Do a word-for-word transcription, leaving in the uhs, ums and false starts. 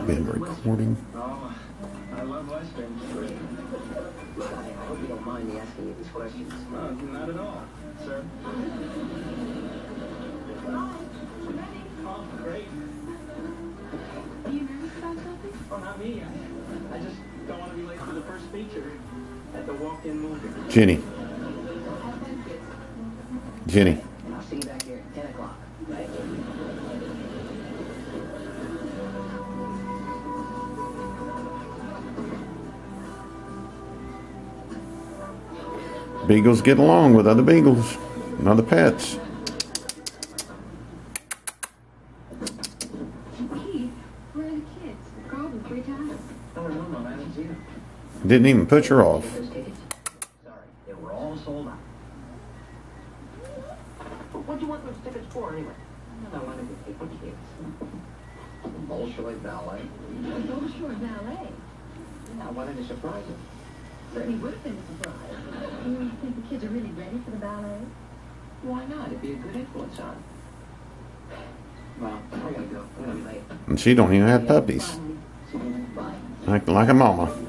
been recording. Oh, I love Western. I hope you don't mind me asking you these questions. No, not at all, sir. Oh, great. Are you nervous about something? Oh, not me. I, I just don't want to be late for the first feature at the walk-in movie. Jenny. Jenny. I'll see you back here at ten o'clock. Right? Beagles get along with other beagles and other pets. Keith, where are the kids? I called them three times. Oh, no, no, I haven't seen him. Didn't even put her off. Those tickets? Sorry, they were all sold out. What do you want those tickets for, anyway? I wanted to take the kids. Bolshoi Ballet. Bolshoi Ballet. I wanted to surprise them. Certainly would have been a surprise. You think the kids are really ready for the ballet? Why not? It'd be a good influence on them. Well, I gotta go. I'm gonna be late. And she don't even have puppies. Bye. Acting like a mama.